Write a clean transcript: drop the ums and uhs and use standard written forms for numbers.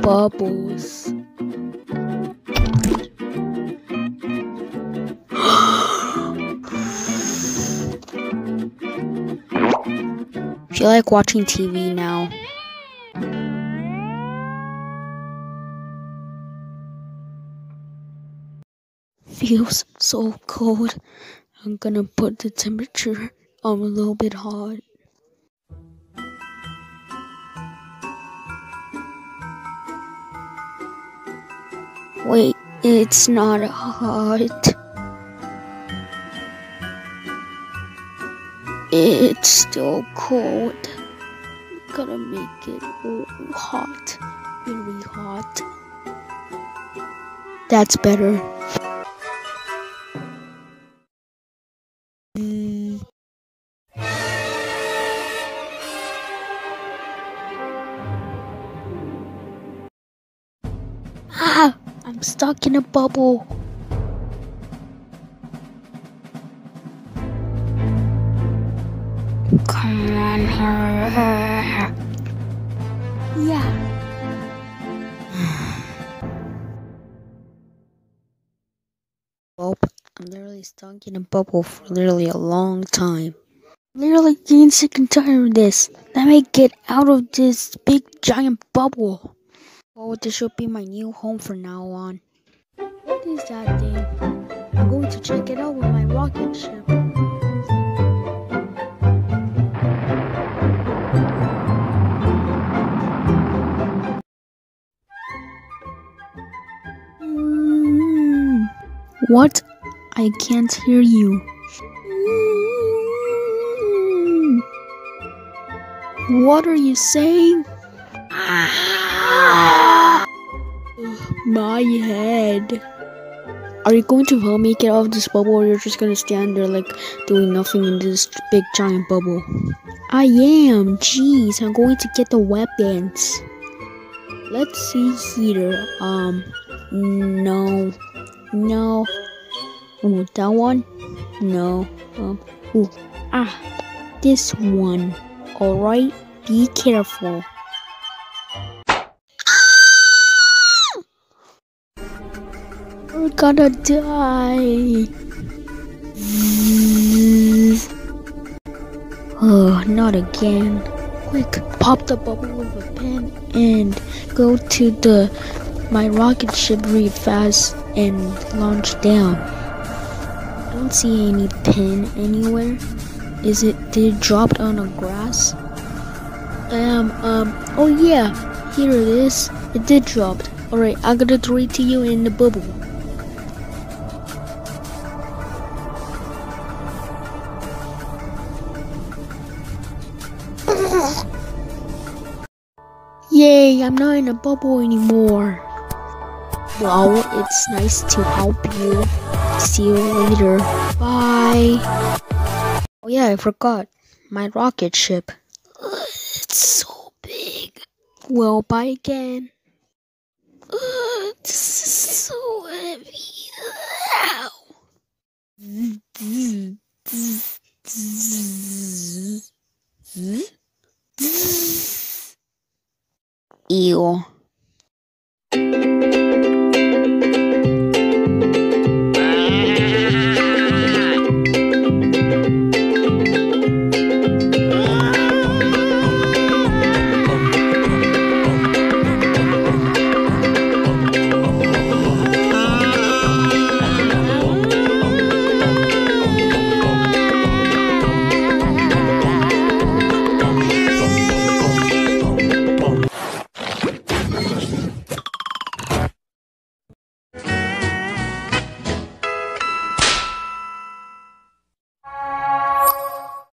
bubbles. Feel like watching TV now. Feels so cold. I'm gonna put the temperature on a little bit hot. Wait, it's not hot. It's still cold. Gotta make it hot. Very hot. That's better. Ah! I'm stuck in a bubble. Come on, yeah. Well, I'm literally stuck in a bubble for literally a long time. Literally getting sick and tired of this. Let me get out of this big giant bubble. Oh, this should be my new home from now on. What is that thing? I'm going to check it out with my rocket ship. What? I can't hear you. What are you saying? My head. Are you going to help me get out of this bubble, or you're just gonna stand there like doing nothing in this big giant bubble? I am. Jeez, I'm going to get the weapons. Let's see here. No. Ooh, that one? No. This one. Alright, be careful. We're gonna die. Oh, not again. Quick, pop the bubble with a pen and go to my rocket ship really fast and launch down. I don't see any pen anywhere. Did it drop on the grass? Oh yeah, here it is. It did drop. Alright, I'm gonna throw it to you in the bubble. Yay, I'm not in a bubble anymore. Well, it's nice to help you. See you later. Bye. Oh yeah, I forgot. My rocket ship. It's so big. Well, bye again. This is so heavy. Ow. Ew.